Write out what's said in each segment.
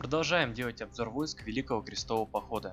Продолжаем делать обзор войск Великого Крестового Похода.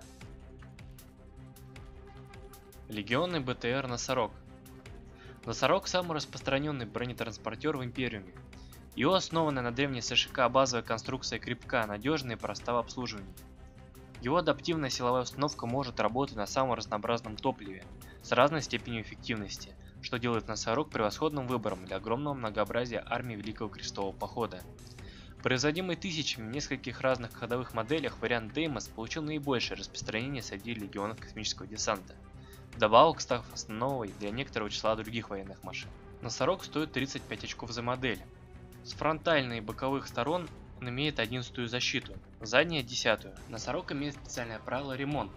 Легионный БТР «Носорог». Носорог – самый распространенный бронетранспортер в Империуме. Его основанная на древней СШК базовая конструкция крепка, надежна и проста в обслуживании. Его адаптивная силовая установка может работать на самом разнообразном топливе с разной степенью эффективности, что делает «Носорог» превосходным выбором для огромного многообразия армии Великого Крестового Похода. Производимый тысячами в нескольких разных ходовых моделях, вариант Деймос получил наибольшее распространение среди легионов космического десанта, вдобавок став основой для некоторого числа других военных машин. Носорог стоит 35 очков за модель. С фронтальной и боковых сторон он имеет 11-ю защиту, задняя 10-ю. Носорог имеет специальное правило ремонт.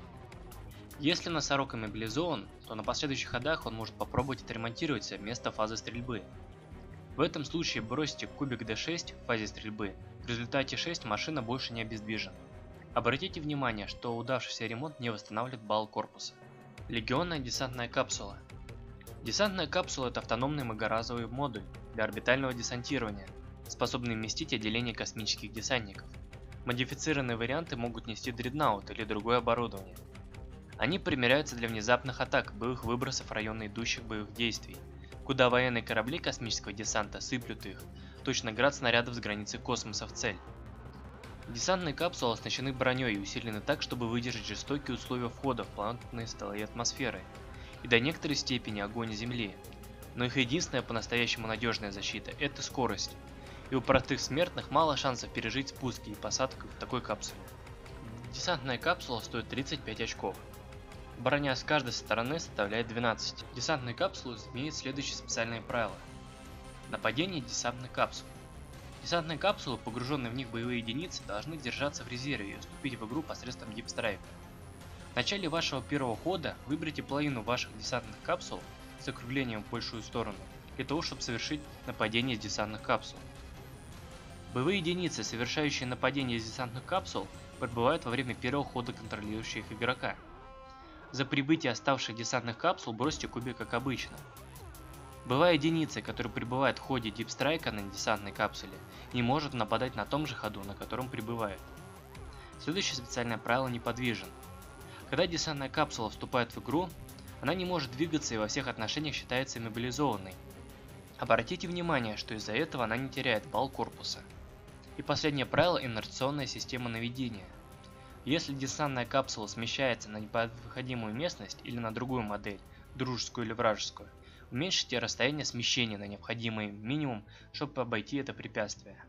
Если носорог иммобилизован, то на последующих ходах он может попробовать отремонтировать вместо фазы стрельбы. В этом случае бросьте кубик D6 в фазе стрельбы, в результате 6 машина больше не обездвижена. Обратите внимание, что удавшийся ремонт не восстанавливает балл корпуса. Легионная десантная капсула. Десантная капсула – это автономный многоразовый модуль для орбитального десантирования, способный вместить отделение космических десантников. Модифицированные варианты могут нести дредноут или другое оборудование. Они примеряются для внезапных атак, боевых выбросов района идущих боевых действий, куда военные корабли космического десанта сыплют их, точно град снарядов с границы космоса в цель. Десантные капсулы оснащены броней и усилены так, чтобы выдержать жестокие условия входа в планетные слои атмосферы и до некоторой степени огонь Земли. Но их единственная по-настоящему надежная защита – это скорость, и у простых смертных мало шансов пережить спуски и посадку в такой капсуле. Десантная капсула стоит 35 очков. Броня с каждой стороны составляет 12. Десантные капсулы имеют следующие специальные правила. Нападение десантных капсул. Десантные капсулы, погруженные в них боевые единицы, должны держаться в резерве и вступить в игру посредством дипстрайка. В начале вашего первого хода выберите половину ваших десантных капсул с округлением в большую сторону, для того, чтобы совершить нападение с десантных капсул. Боевые единицы, совершающие нападение с десантных капсул, прибывают во время первого хода контролирующих игрока. За прибытие оставшихся десантных капсул бросьте кубик, как обычно. Боевая единица, которая прибывает в ходе дипстрайка на десантной капсуле, не может нападать на том же ходу, на котором прибывает. Следующее специальное правило неподвижен. Когда десантная капсула вступает в игру, она не может двигаться и во всех отношениях считается иммобилизованной. Обратите внимание, что из-за этого она не теряет балл корпуса. И последнее правило – инерционная система наведения. Если десантная капсула смещается на непроходимую местность или на другую модель, дружескую или вражескую, уменьшите расстояние смещения на необходимый минимум, чтобы обойти это препятствие.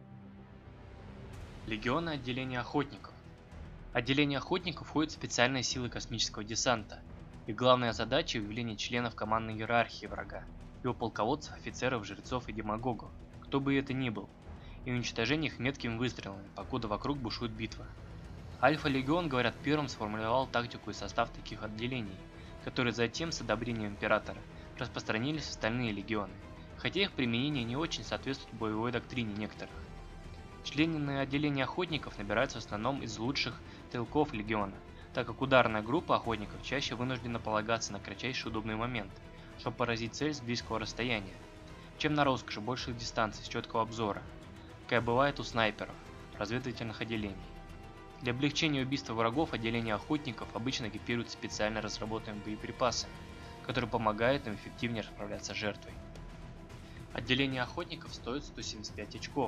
Легионное отделение охотников. Отделение охотников входит в специальные силы космического десанта. Их главная задача – выявление членов командной иерархии врага, его полководцев, офицеров, жрецов и демагогов, кто бы это ни был, и уничтожение их меткими выстрелами, покуда вокруг бушует битва. Альфа-легион, говорят, первым сформулировал тактику и состав таких отделений, которые затем, с одобрением императора, распространились в остальные легионы, хотя их применение не очень соответствует боевой доктрине некоторых. Члены отделения охотников набираются в основном из лучших стрелков легиона, так как ударная группа охотников чаще вынуждена полагаться на кратчайший удобный момент, чтобы поразить цель с близкого расстояния, чем на роскошь больших дистанций с четкого обзора, какая бывает у снайперов, разведывательных отделений. Для облегчения убийства врагов отделение охотников обычно экипируют специально разработанными боеприпасами, которые помогают им эффективнее расправляться с жертвой. Отделение охотников стоит 175 очков.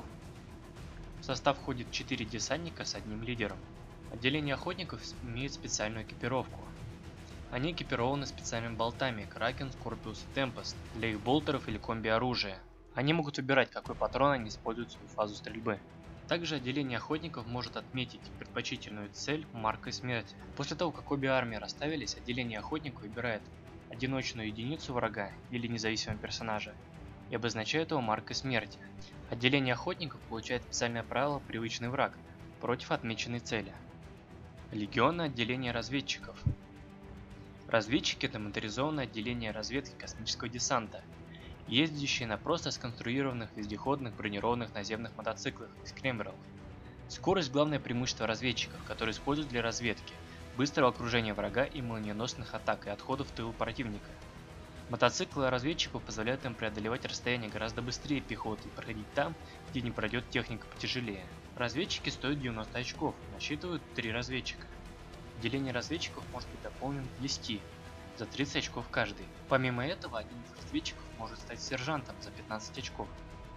В состав входит 4 десантника с одним лидером. Отделение охотников имеет специальную экипировку. Они экипированы специальными болтами Кракен, Скорпиус и Темпест для их болтеров или комби-оружия. Они могут выбирать, какой патрон они используют в свою фазу стрельбы. Также отделение охотников может отметить предпочтительную цель маркой смерти. После того, как обе армии расставились, отделение охотников выбирает одиночную единицу врага или независимого персонажа и обозначает его маркой смерти. Отделение охотников получает специальное правило «Привычный враг» против отмеченной цели. Легионное отделение разведчиков. Разведчики – это моторизованное отделение разведки космического десанта, ездящие на просто сконструированных вездеходных бронированных наземных мотоциклах Скрэмберов. Скорость – главное преимущество разведчиков, которые используют для разведки, быстрого окружения врага и молниеносных атак и отходов в тыл противника. Мотоциклы разведчиков позволяют им преодолевать расстояние гораздо быстрее пехоты и проходить там, где не пройдет техника потяжелее. Разведчики стоят 90 очков, насчитывают 3 разведчика. Отделение разведчиков может быть дополнено к 10, за 30 очков каждый. Помимо этого, один из разведчиков может стать сержантом за 15 очков.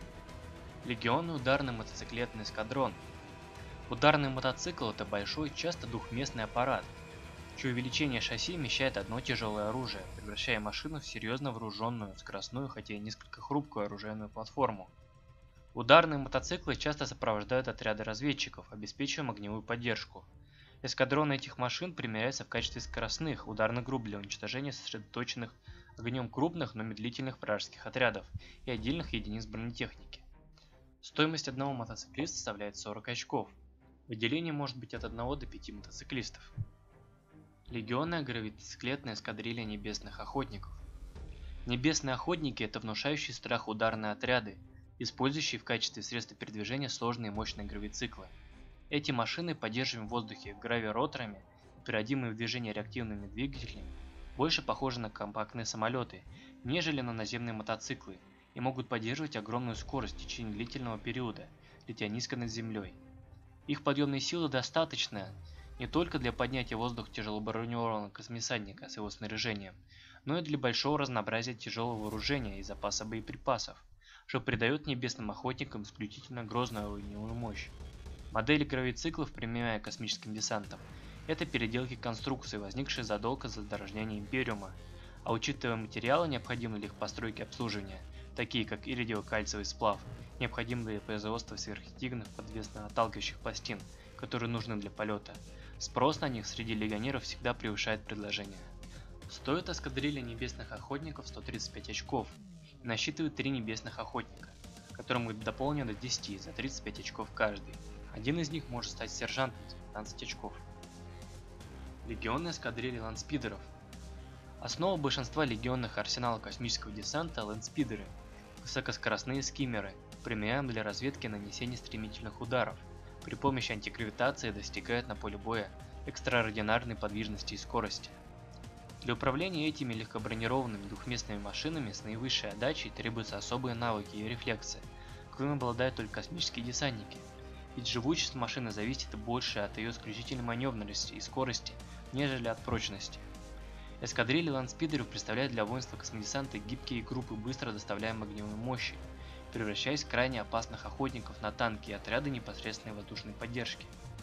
Легионный ударный мотоциклетный эскадрон. Ударный мотоцикл – это большой, часто двухместный аппарат, чье увеличение шасси вмещает одно тяжелое оружие, превращая машину в серьезно вооруженную, скоростную, хотя и несколько хрупкую оружейную платформу. Ударные мотоциклы часто сопровождают отряды разведчиков, обеспечивая огневую поддержку. Эскадроны этих машин применяются в качестве скоростных ударных групп для уничтожения сосредоточенных огнем крупных, но медлительных вражеских отрядов и отдельных единиц бронетехники. Стоимость одного мотоциклиста составляет 40 очков. В отделении может быть от 1 до 5 мотоциклистов. Легионная гравициклетная эскадрилья небесных охотников. Небесные охотники – это внушающие страх ударные отряды, использующие в качестве средства передвижения сложные и мощные гравициклы. Эти машины, поддерживаемые в воздухе гравироторами и приводимые в движение реактивными двигателями, больше похожи на компактные самолеты, нежели на наземные мотоциклы, и могут поддерживать огромную скорость в течение длительного периода, летя низко над землей. Их подъемной силы достаточно не только для поднятия в воздух тяжелобронированного космосадника с его снаряжением, но и для большого разнообразия тяжелого вооружения и запаса боеприпасов, что придает небесным охотникам исключительно грозную огневую мощь. Модели гравициклов, применяемые космическим десантом, это переделки конструкций, возникшие задолго до зарождения Империума, а учитывая материалы, необходимые для их постройки и обслуживания, такие как иридиокальциевый сплав, необходимый для производства сверхэффективных подвесно-отталкивающих пластин, которые нужны для полета, спрос на них среди легионеров всегда превышает предложение. Стоит эскадрилья небесных охотников 135 очков и насчитывает 3 небесных охотника, которым будет дополнено до 10 за 35 очков каждый. Один из них может стать сержантом за 15 очков. Легионная эскадрилья ландспидеров. Основа большинства легионных арсеналов космического десанта – ландспидеры, высокоскоростные скиммеры, применяемые для разведки и нанесения стремительных ударов. При помощи антигравитации достигают на поле боя экстраординарной подвижности и скорости. Для управления этими легкобронированными двухместными машинами с наивысшей отдачей требуются особые навыки и рефлексы, коими обладают только космические десантники. Ведь живучесть машины зависит больше от ее исключительной маневренности и скорости, нежели от прочности. Эскадрильи ландспидеров представляют для воинства космодесанта гибкие группы быстро доставляемой огневой мощи, превращаясь в крайне опасных охотников на танки и отряды непосредственной воздушной поддержки.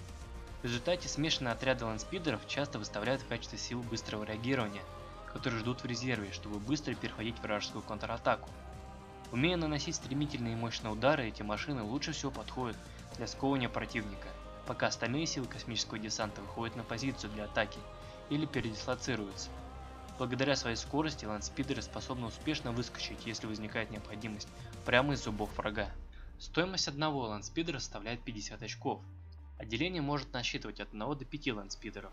В результате смешанные отряды ландспидеров часто выставляют в качестве сил быстрого реагирования, которые ждут в резерве, чтобы быстро перехватить вражескую контратаку. Умея наносить стремительные и мощные удары, эти машины лучше всего подходят для сковывания противника, пока остальные силы космического десанта выходят на позицию для атаки или передислоцируются. Благодаря своей скорости ландспидеры способны успешно выскочить, если возникает необходимость, прямо из зубов врага. Стоимость одного ландспидера составляет 50 очков. Отделение может насчитывать от 1 до 5 ландспидеров.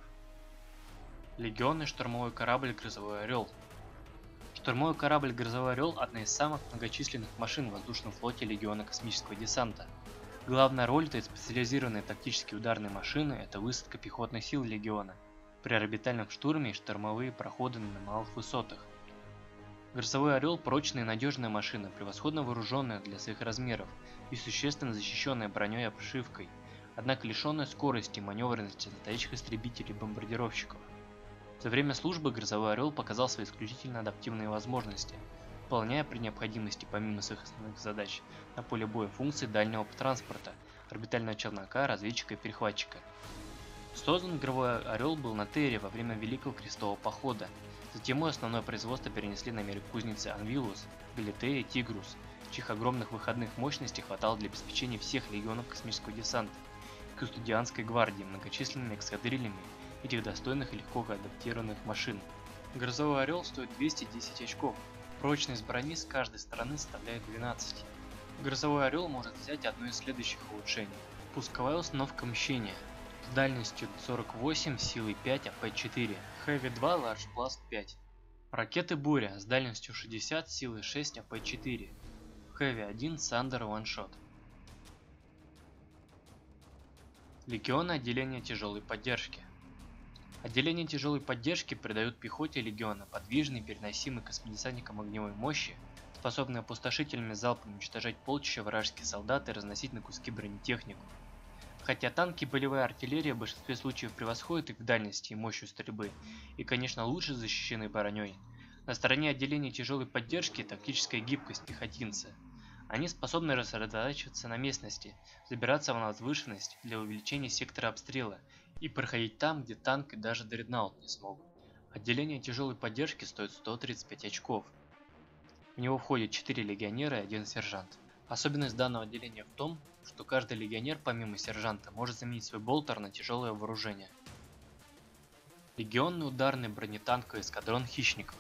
Легионный штурмовой корабль «Грозовой орел». Штурмовой корабль «Грозовой орел» – одна из самых многочисленных машин в воздушном флоте Легиона космического десанта. Главная роль этой специализированной тактической ударной машины – это высадка пехотных сил Легиона при орбитальном штурме и штурмовые проходы на малых высотах. Грозовой орел – прочная и надежная машина, превосходно вооруженная для своих размеров и существенно защищенная броней и обшивкой, однако лишенная скорости и маневренности настоящих истребителей и бомбардировщиков. За время службы Грозовой орел показал свои исключительно адаптивные возможности, выполняя при необходимости помимо своих основных задач на поле боя функции дальнего транспорта, орбитального челнока, разведчика и перехватчика. Создан Грозовой орел был на Терре во время Великого Крестового похода, затем его основное производство перенесли на кузницы Анвилус, Галатея и Тигрус, чьих огромных выходных мощностей хватало для обеспечения всех легионов космического десанта и Кустодианской гвардии многочисленными эскадрильями этих достойных и легко адаптированных машин. Грозовой орел стоит 210 очков. Прочность брони с каждой стороны составляет 12. Грозовой орел может взять одно из следующих улучшений. Пусковая установка мщения с дальностью 48, силой 5, АП-4, Heavy 2, Large Blast 5. Ракеты Буря с дальностью 60, силой 6, АП-4, Heavy 1, Thunder One Shot. Легионное отделение тяжелой поддержки. Отделение тяжелой поддержки придает пехоте легиона подвижный, переносимый космодесантникам огневой мощи, способный опустошительными залпами уничтожать полчища вражеских солдат и разносить на куски бронетехнику. Хотя танки и боевая артиллерия в большинстве случаев превосходят их в дальности и мощью стрельбы, и, конечно, лучше защищены броней, на стороне отделения тяжелой поддержки тактическая гибкость пехотинца. Они способны рассредотачиваться на местности, забираться на возвышенность для увеличения сектора обстрела и проходить там, где танк и даже дредноут не смогут. Отделение тяжелой поддержки стоит 135 очков. В него входят 4 легионера и 1 сержант. Особенность данного отделения в том, что каждый легионер помимо сержанта может заменить свой болтер на тяжелое вооружение. Легионный ударный бронетанковый эскадрон хищников.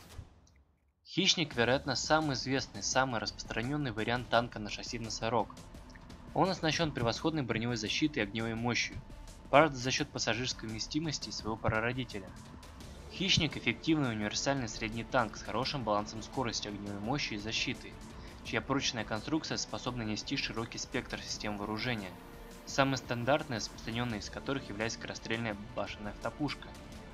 Хищник, вероятно, самый известный, самый распространенный вариант танка на шасси носорог. Он оснащен превосходной броневой защитой и огневой мощью, правда за счет пассажирской вместимости своего прародителя. Хищник – эффективный универсальный средний танк с хорошим балансом скорости, огневой мощи и защиты, чья прочная конструкция способна нести широкий спектр систем вооружения, самый стандартный, распространенный из которых является скорострельная башенная автопушка.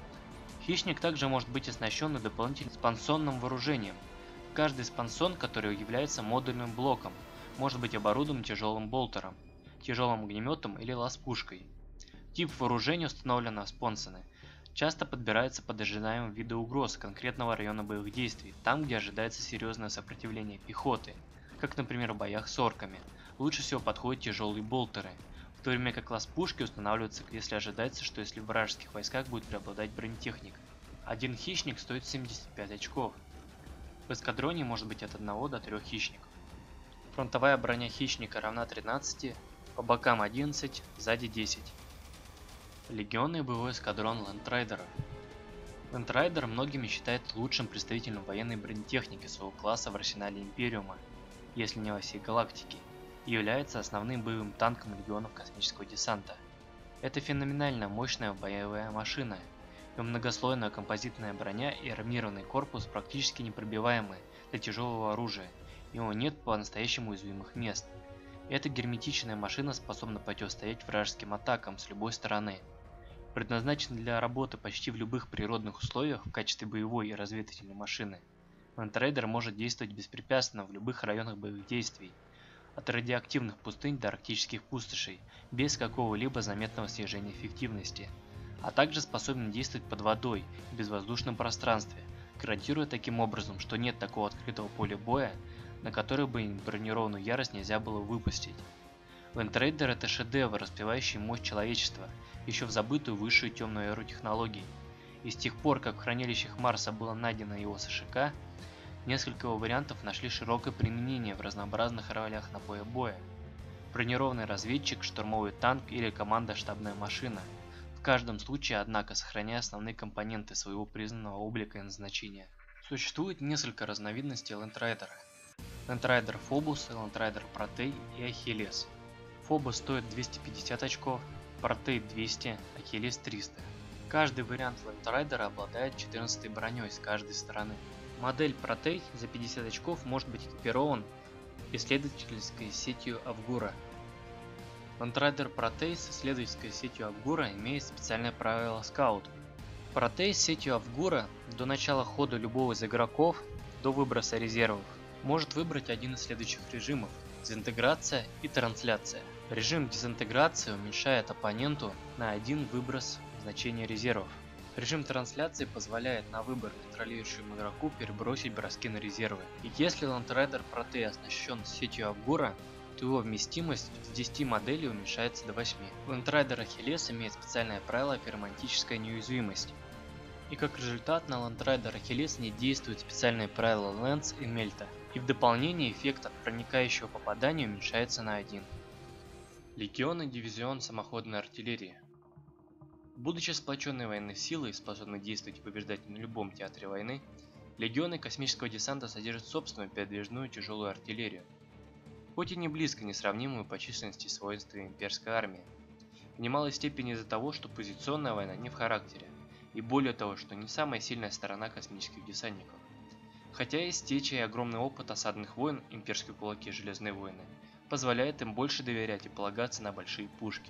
Хищник также может быть оснащен дополнительным спансонным вооружением. Каждый спансон, который является модульным блоком, может быть оборудован тяжелым болтером, тяжелым огнеметом или лаз-пушкой. Тип вооружения, установленного в спонсоны, часто подбирается под ожидаемые виды угроз конкретного района боевых действий, там, где ожидается серьезное сопротивление пехоты, как, например, в боях с орками. Лучше всего подходят тяжелые болтеры, в то время как лаз-пушки устанавливаются, если ожидается, что если в вражеских войсках будет преобладать бронетехника. Один хищник стоит 75 очков. В эскадроне может быть от 1 до 3 хищников. Фронтовая броня хищника равна 13, по бокам 11, сзади 10. Легионный боевой эскадрон лендрайдеров. Лендрайдер многими считают лучшим представителем военной бронетехники своего класса в арсенале Империума, если не во всей галактике, и является основным боевым танком легионов космического десанта. Это феноменально мощная боевая машина, ее многослойная композитная броня и армированный корпус практически непробиваемы для тяжелого оружия, и у него нет по-настоящему уязвимых мест. Эта герметичная машина способна противостоять вражеским атакам с любой стороны. Предназначена для работы почти в любых природных условиях в качестве боевой и разведывательной машины. Лендрайдер может действовать беспрепятственно в любых районах боевых действий, от радиоактивных пустынь до арктических пустошей, без какого-либо заметного снижения эффективности, а также способен действовать под водой в безвоздушном пространстве, гарантируя таким образом, что нет такого открытого поля боя, на которое бы бронированную ярость нельзя было выпустить. Лендрайдер – это шедевр, распевающий мощь человечества, еще в забытую высшую темную эру технологий. И с тех пор, как в хранилищах Марса было найдено его СШК, несколько его вариантов нашли широкое применение в разнообразных ролях на поле боя. Бронированный разведчик, штурмовой танк или командно-штабная машина. В каждом случае, однако, сохраняя основные компоненты своего признанного облика и назначения. Существует несколько разновидностей лендрайдера. Лендрайдер Фобус, лендрайдер Протей и Ахиллес. Фобус стоит 250 очков, Протей 200, Ахиллес 300. Каждый вариант лендрайдера обладает 14 броней с каждой стороны. Модель Протей за 50 очков может быть экипирован исследовательской сетью Авгура. Лендрайдер Протей с исследовательской сетью Авгура имеет специальное правило Скаут. Протей с сетью Авгура до начала хода любого из игроков, до выброса резервов, может выбрать один из следующих режимов – дезинтеграция и трансляция. Режим дезинтеграции уменьшает оппоненту на один выброс значения резервов. Режим трансляции позволяет на выбор контролирующему игроку перебросить броски на резервы. И если лендрайдер Протей оснащен сетью Авгура, то его вместимость с 10 моделей уменьшается до 8. Лендрайдер Ахиллес имеет специальное правило ферромантическая неуязвимость. И как результат на лендрайдер Ахиллес не действует специальное правило Ленц и Мельта. И в дополнение эффект от проникающего попадания уменьшается на 1. Легион и дивизион самоходной артиллерии. Будучи сплоченной военной силой, способной действовать и побеждать на любом театре войны, легионы космического десанта содержат собственную передвижную тяжелую артиллерию, хоть и не близко несравнимую по численности с воинствами имперской армии, в немалой степени из-за того, что позиционная война не в характере, и более того, что не самая сильная сторона космических десантников. Хотя есть теча и огромный опыт осадных войн, имперские кулаки и железные войны, позволяет им больше доверять и полагаться на большие пушки.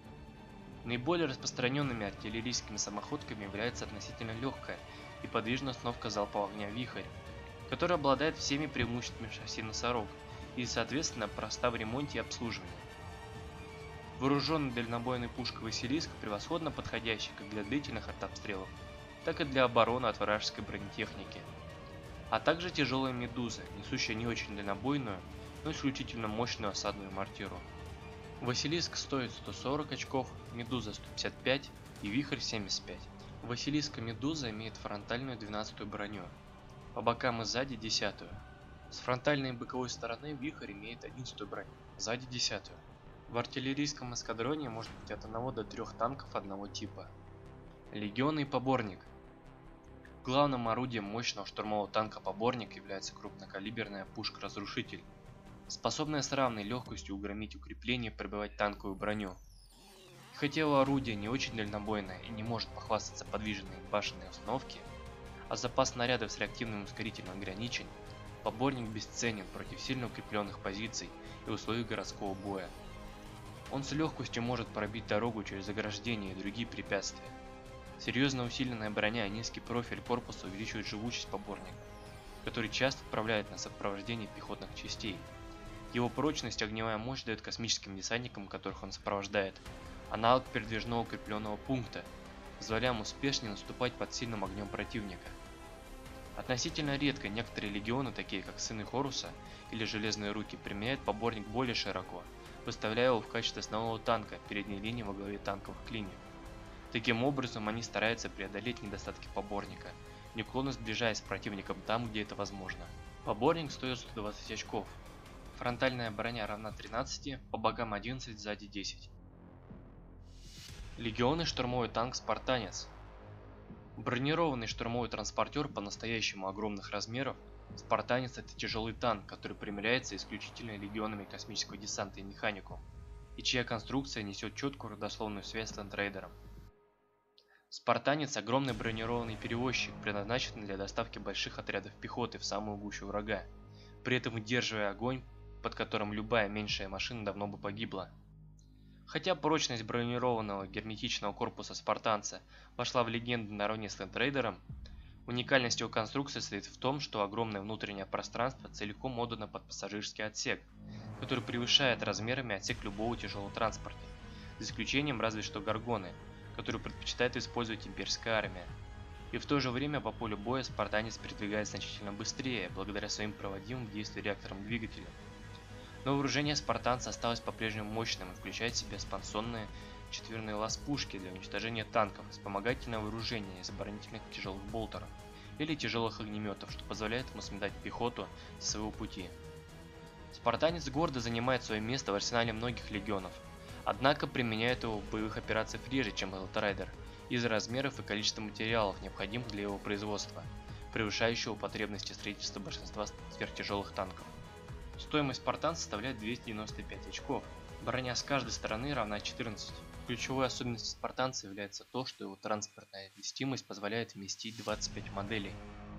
Наиболее распространенными артиллерийскими самоходками является относительно легкая и подвижная установка залпового огня «Вихрь», которая обладает всеми преимуществами шасси «Носорог» и, соответственно, проста в ремонте и обслуживании. Вооруженный дальнобойной пушкой «Василиск», превосходно подходящий как для длительных артобстрелов, так и для обороны от вражеской бронетехники. А также тяжелая «Медуза», несущая не очень дальнобойную, но исключительно мощную осадную мортиру. «Василиск» стоит 140 очков, «Медуза» 155 и «Вихрь» 75. «Василиск» и «Медуза» имеют фронтальную 12-ю броню, по бокам и сзади 10-ю. С фронтальной и боковой стороны «Вихрь» имеет 11-ю броню, сзади 10-ю. В артиллерийском эскадроне может быть от 1 до 3 танков одного типа. Легионный поборник. Главным орудием мощного штурмового танка «Поборник» является крупнокалиберная пушка-разрушитель, способная с равной легкостью угромить укрепление и пробивать танковую броню. И хотя его орудие не очень дальнобойное и не может похвастаться подвижной башенной установки, а запас снарядов с реактивным ускорителем ограничен, «Поборник» бесценен против сильно укрепленных позиций и условий городского боя. Он с легкостью может пробить дорогу через ограждения и другие препятствия. Серьезно усиленная броня и низкий профиль корпуса увеличивают живучесть поборника, который часто отправляет на сопровождение пехотных частей. Его прочность и огневая мощь дают космическим десантникам, которых он сопровождает, аналог передвижного укрепленного пункта, позволяя им успешнее наступать под сильным огнем противника. Относительно редко некоторые легионы, такие как Сыны Хоруса или Железные Руки, применяют поборник более широко, выставляя его в качестве основного танка передней линии во главе танковых линий. Таким образом, они стараются преодолеть недостатки поборника, неуклонно сближаясь с противником там, где это возможно. Поборник стоит 120 очков. Фронтальная броня равна 13, по бокам 11, сзади 10. Легионный штурмовой танк «Спартанец». Бронированный штурмовой транспортер по-настоящему огромных размеров, «Спартанец» — это тяжелый танк, который примеряется исключительно легионами космического десанта и механикум, и чья конструкция несет четкую родословную связь с Лендрейдером. «Спартанец» — огромный бронированный перевозчик, предназначенный для доставки больших отрядов пехоты в самую гущу врага, при этом удерживая огонь, под которым любая меньшая машина давно бы погибла. Хотя прочность бронированного герметичного корпуса «Спартанца» вошла в легенду наравне с Лендрейдером, уникальность его конструкции состоит в том, что огромное внутреннее пространство целиком отдано под пассажирский отсек, который превышает размерами отсек любого тяжелого транспорта, за исключением разве что «Горгоны», которую предпочитает использовать имперская армия. И в то же время по полю боя «Спартанец» передвигается значительно быстрее, благодаря своим проводимым в действие реакторам двигателя. Но вооружение «Спартанца» осталось по-прежнему мощным и включает в себя спансонные четверные лаз-пушки для уничтожения танков, вспомогательное вооружение из оборонительных тяжелых болтеров или тяжелых огнеметов, что позволяет ему сметать пехоту со своего пути. «Спартанец» гордо занимает свое место в арсенале многих легионов, однако применяют его в боевых операциях реже, чем Лендрейдер, из-за размеров и количества материалов, необходимых для его производства, превышающего потребности строительства большинства сверхтяжелых танков. Стоимость «Спартанца» составляет 295 очков. Броня с каждой стороны равна 14. Ключевой особенностью «Спартанца» является то, что его транспортная вместимость позволяет вместить 25 моделей.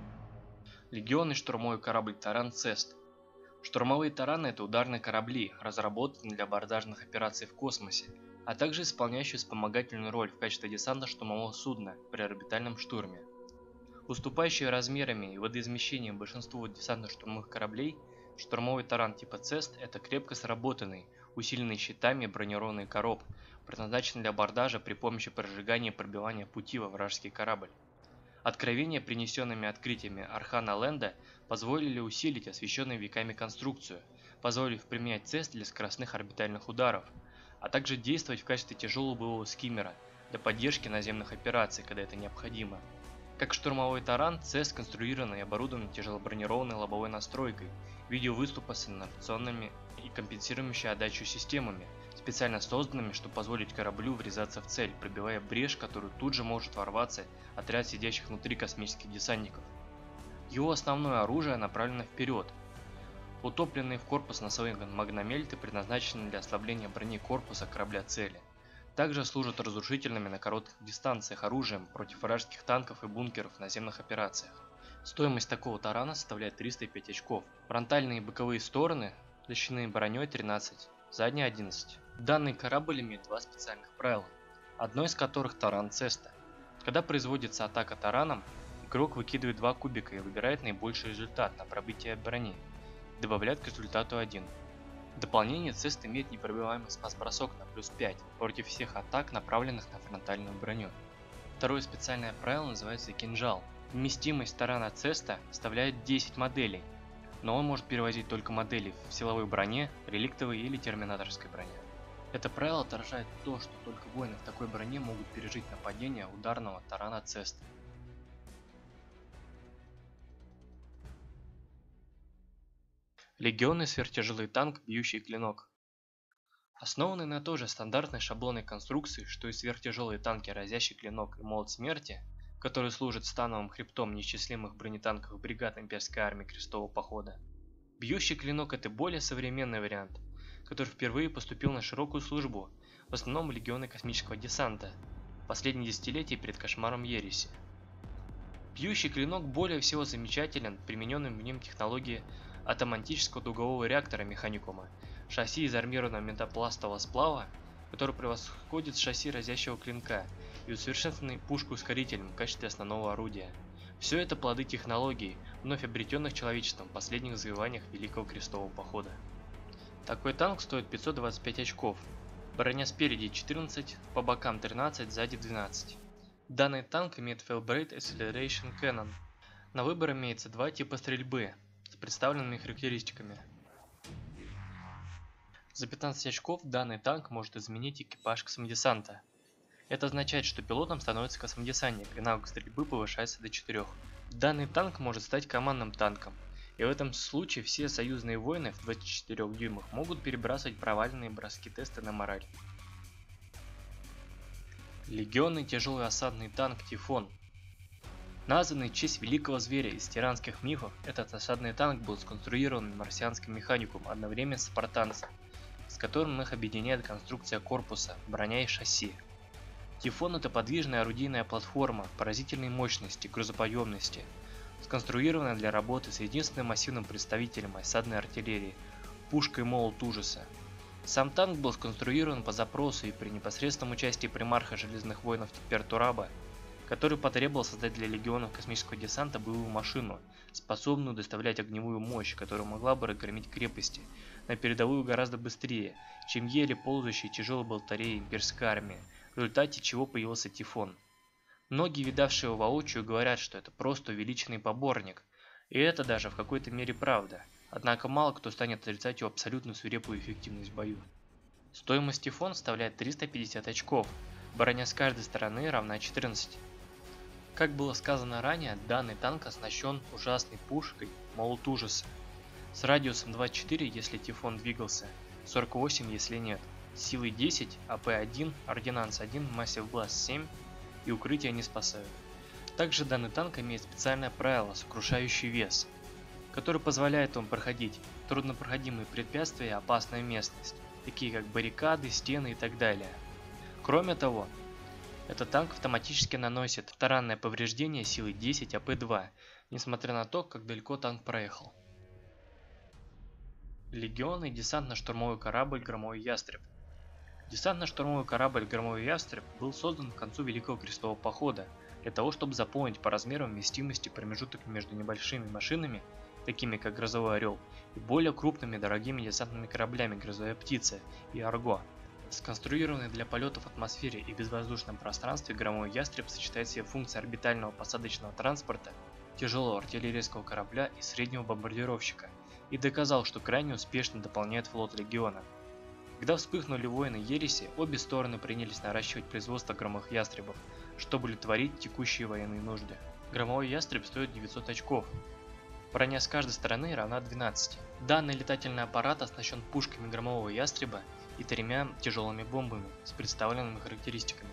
Легионный штурмовой корабль «Таран Цест». Штурмовые тараны – это ударные корабли, разработанные для абордажных операций в космосе, а также исполняющие вспомогательную роль в качестве десанта штурмового судна при орбитальном штурме. Уступающие размерами и водоизмещением большинству десантно-штурмовых кораблей, штурмовой таран типа «Цест» – это крепко сработанный, усиленный щитами бронированный короб, предназначенный для абордажа при помощи прожигания и пробивания пути во вражеский корабль. Откровения, принесенными открытиями Архана Ленда, позволили усилить освещенную веками конструкцию, позволив применять «Цест» для скоростных орбитальных ударов, а также действовать в качестве тяжелого боевого скиммера для поддержки наземных операций, когда это необходимо. Как штурмовой таран, «Цест» сконструирован и оборудован тяжелобронированной лобовой настройкой в виде выступа с инерционными и компенсирующими отдачу системами, специально созданными, чтобы позволить кораблю врезаться в цель, пробивая брешь, в которую тут же может ворваться отряд сидящих внутри космических десантников. Его основное оружие направлено вперед. Утопленные в корпус носовые магномельты предназначены для ослабления брони корпуса корабля цели. Также служат разрушительными на коротких дистанциях оружием против вражеских танков и бункеров в наземных операциях. Стоимость такого тарана составляет 305 очков. Фронтальные и боковые стороны защищены броней 13, задние 11. Данный корабль имеет два специальных правила, одно из которых таран Цеста. Когда производится атака тараном, игрок выкидывает два кубика и выбирает наибольший результат на пробитие брони, добавляет к результату 1. В дополнение Цест имеет непробиваемый спас-бросок на +5 против всех атак, направленных на фронтальную броню. Второе специальное правило называется кинжал. Вместимость тарана Цеста составляет 10 моделей, но он может перевозить только модели в силовой броне, реликтовой или терминаторской броне. Это правило отражает то, что только воины в такой броне могут пережить нападение ударного тарана Цеста. Легионный сверхтяжелый танк «Бьющий клинок». Основанный на той же стандартной шаблонной конструкции, что и сверхтяжелые танки «Разящий клинок» и «Молот смерти», которые служат становым хребтом неисчислимых бронетанковых бригад имперской армии крестового похода. «Бьющий клинок» — это более современный вариант, который впервые поступил на широкую службу, в основном легионы космического десанта, в последние десятилетия перед кошмаром ереси. Бьющий клинок более всего замечателен примененным в нем технологии атомантического дугового реактора механикума, шасси из армированного метапластового сплава, который превосходит шасси разящего клинка, и усовершенствованный пушкой-ускорителем в качестве основного орудия. Все это плоды технологий, вновь обретенных человечеством в последних завоеваниях Великого Крестового Похода. Такой танк стоит 525 очков, броня спереди 14, по бокам 13, сзади 12. Данный танк имеет Failbrate Acceleration Cannon. На выбор имеется два типа стрельбы с представленными характеристиками. За 15 очков данный танк может изменить экипаж космодесанта. Это означает, что пилотом становится космодесантник, и навык стрельбы повышается до 4. Данный танк может стать командным танком, и в этом случае все союзные воины в 24 дюймах могут перебрасывать проваленные броски теста на мораль. Легионный тяжелый осадный танк Тифон. Названный в честь великого зверя из тиранских мифов, этот осадный танк был сконструирован марсианским механиком одновременно с спартанцем, с которым их объединяет конструкция корпуса, броня и шасси. Тифон — это подвижная орудийная платформа поразительной мощности, грузоподъемности, сконструированная для работы с единственным массивным представителем осадной артиллерии – пушкой «Молот ужаса». Сам танк был сконструирован по запросу и при непосредственном участии примарха Железных воинов Тепертураба, который потребовал создать для легионов космического десанта боевую машину, способную доставлять огневую мощь, которая могла бы разгромить крепости на передовую гораздо быстрее, чем еле ползающие тяжелые болтареи имперской армии, в результате чего появился Тифон. Многие, видавшие его воочию, говорят, что это просто увеличенный поборник, и это даже в какой-то мере правда, однако мало кто станет отрицать его абсолютную свирепую эффективность в бою. Стоимость Тифон составляет 350 очков, броня с каждой стороны равна 14. Как было сказано ранее, данный танк оснащен ужасной пушкой «Молот ужаса» с радиусом 24, если Тифон двигался, 48, если нет, силой 10, АП-1, Ординанс 1, Massive Blast 7 и укрытия не спасают. Также данный танк имеет специальное правило «Сокрушающий вес», который позволяет ему проходить труднопроходимые препятствия и опасную местность, такие как баррикады, стены и так далее. Кроме того, этот танк автоматически наносит таранное повреждение силой 10 АП-2, несмотря на то, как далеко танк проехал. Легионный десантно-штурмовой корабль «Громовой ястреб». Десантно-штурмовой корабль «Громовой ястреб» был создан к концу Великого Крестового Похода для того, чтобы заполнить по размерам вместимости промежуток между небольшими машинами, такими как «Грозовой орел», и более крупными дорогими десантными кораблями «Грозовая птица» и «Арго». Сконструированный для полета в атмосфере и безвоздушном пространстве, «Громовой ястреб» сочетает в себе функции орбитального посадочного транспорта, тяжелого артиллерийского корабля и среднего бомбардировщика, и доказал, что крайне успешно дополняет флот легиона. Когда вспыхнули войны ереси, обе стороны принялись наращивать производство громовых ястребов, чтобы удовлетворить текущие военные нужды. Громовой ястреб стоит 900 очков. Броня с каждой стороны равна 12. Данный летательный аппарат оснащен пушками громового ястреба и 3 тяжелыми бомбами с представленными характеристиками.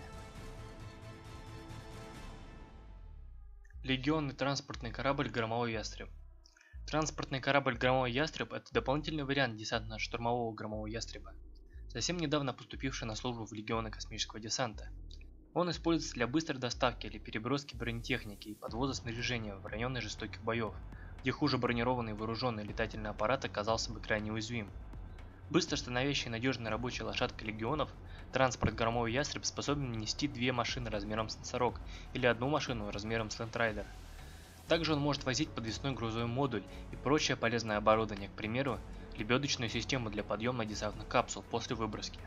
Легионный транспортный корабль «Громовой ястреб». Транспортный корабль «Громовой ястреб» — это дополнительный вариант десантно-штурмового «Громового ястреба», совсем недавно поступивший на службу в легионы космического десанта. Он используется для быстрой доставки или переброски бронетехники и подвоза снаряжения в районы жестоких боев, где хуже бронированный вооруженный летательный аппарат оказался бы крайне уязвим. Быстро становящий надежной рабочей лошадкой легионов, транспорт «Громовой ястреб» способен нести 2 машины размером с носорог или 1 машину размером с Лендрайдер. Также он может возить подвесной грузовой модуль и прочее полезное оборудование, к примеру, лебедочную систему для подъема десантных капсул после выброски.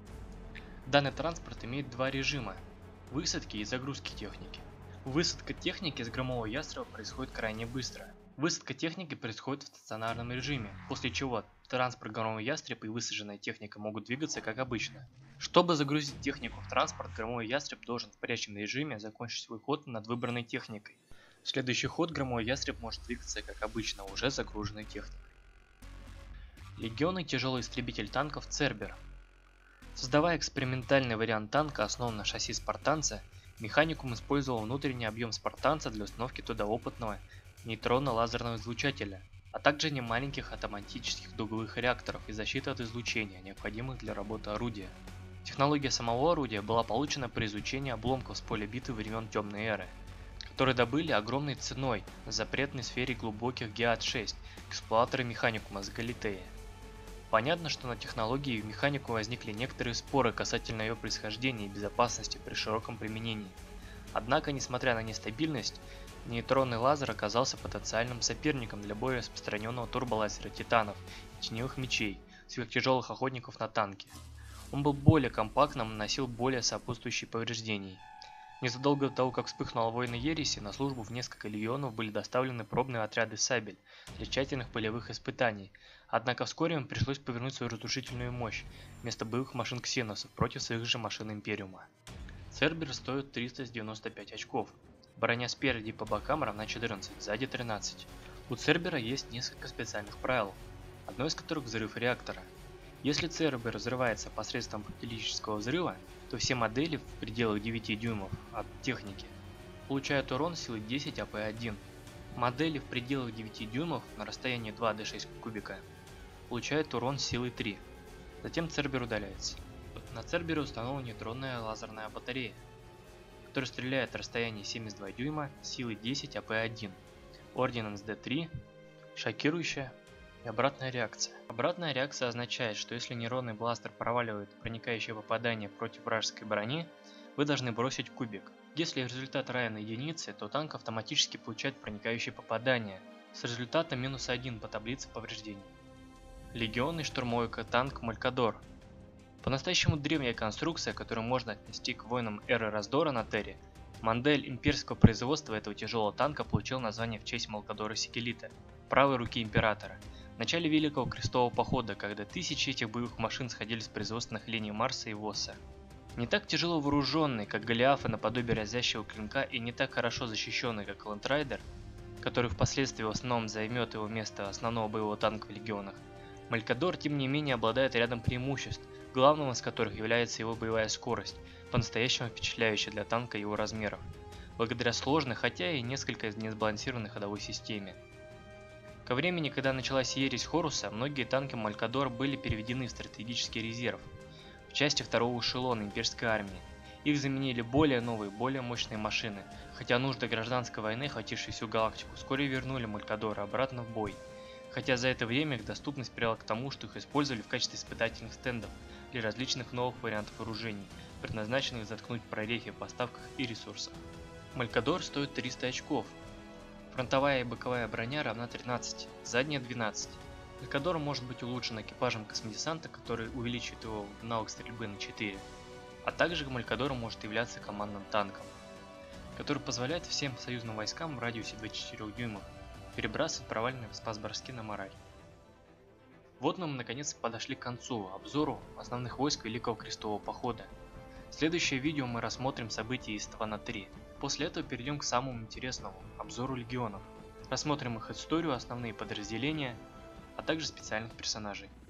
Данный транспорт имеет два режима – высадки и загрузки техники. Высадка техники с громового ястреба происходит крайне быстро. Высадка техники происходит в стационарном режиме, после чего транспорт громового ястреба и высаженная техника могут двигаться как обычно. Чтобы загрузить технику в транспорт, громовой ястреб должен в парящем режиме закончить свой ход над выбранной техникой. В следующий ход громовой ястреб может двигаться как обычно, уже загруженной техникой. Легионный тяжелый истребитель танков Цербер. Создавая экспериментальный вариант танка, основанный на шасси спартанца, Механикум использовал внутренний объем спартанца для установки туда опытного нейтронно-лазерного излучателя, а также немаленьких автоматических дуговых реакторов и защиты от излучения, необходимых для работы орудия. Технология самого орудия была получена при изучении обломков с поля битвы времен Темной Эры, которые добыли огромной ценой в запретной сфере глубоких Геат-6 эксплуаторы Механикума с Галилея. Понятно, что на технологии в Механику возникли некоторые споры касательно ее происхождения и безопасности при широком применении. Однако, несмотря на нестабильность, нейтронный лазер оказался потенциальным соперником для более распространенного турболазера титанов и теневых мечей, сверхтяжелых охотников на танки. Он был более компактным и наносил более сопутствующие повреждений. Незадолго до того, как вспыхнула война ереси, на службу в несколько легионов были доставлены пробные отряды сабель для тщательных полевых испытаний, однако вскоре им пришлось повернуть свою разрушительную мощь вместо боевых машин ксеносов против своих же машин Империума. Цербер стоит 395 очков, броня спереди и по бокам равна 14, сзади 13. У Цербера есть несколько специальных правил, одно из которых взрыв реактора. Если Цербер взрывается посредством электрического взрыва, то все модели в пределах 9 дюймов от техники получают урон силы 10 АП-1. Модели в пределах 9 дюймов на расстоянии 2d6 кубика получают урон силы 3. Затем Цербер удаляется. На Цербере установлена нейтронная лазерная батарея, которая стреляет на расстоянии 72 дюйма силой 10 АП-1. Ordnance D3, шокирующая и обратная реакция. Обратная реакция означает, что если нейронный бластер проваливает проникающее попадание против вражеской брони, вы должны бросить кубик. Если результат равен единице, то танк автоматически получает проникающее попадание с результатом -1 по таблице повреждений. Легионный штурмовой танк Малькадор. По-настоящему древняя конструкция, которую можно отнести к войнам эры раздора на Терре, модель имперского производства этого тяжелого танка получил название в честь Малкадора Сикелита, правой руки императора. В начале Великого Крестового Похода, когда тысячи этих боевых машин сходили с производственных линий Марса и Восса. Не так тяжело вооруженный, как Голиафы наподобие разящего клинка, и не так хорошо защищенный, как Лэндрайдер, который впоследствии в основном займет его место основного боевого танка в легионах, Малькадор тем не менее обладает рядом преимуществ, главным из которых является его боевая скорость, по-настоящему впечатляющая для танка его размеров, благодаря сложной, хотя и несколько несбалансированной ходовой системе. Ко времени, когда началась ересь Хоруса, многие танки Малькадор были переведены в стратегический резерв, в части второго эшелона имперской армии. Их заменили более новые, более мощные машины, хотя нужды гражданской войны, охватившей всю галактику, вскоре вернули Малькадоры обратно в бой. Хотя за это время их доступность привела к тому, что их использовали в качестве испытательных стендов для различных новых вариантов вооружений, предназначенных заткнуть прорехи в поставках и ресурсах. Малькадор стоит 300 очков. Фронтовая и боковая броня равна 13, задняя 12. Малькадор может быть улучшен экипажем космодесанта, который увеличивает его навык стрельбы на 4. А также Малькадор может являться командным танком, который позволяет всем союзным войскам в радиусе 24 дюймов перебрасывать провальные спас-броски на мораль. Вот мы наконец подошли к концу обзору основных войск Великого Крестового Похода. В следующее видео мы рассмотрим события из Твана 3. После этого перейдем к самому интересному – обзору легионов. Рассмотрим их историю, основные подразделения, а также специальных персонажей.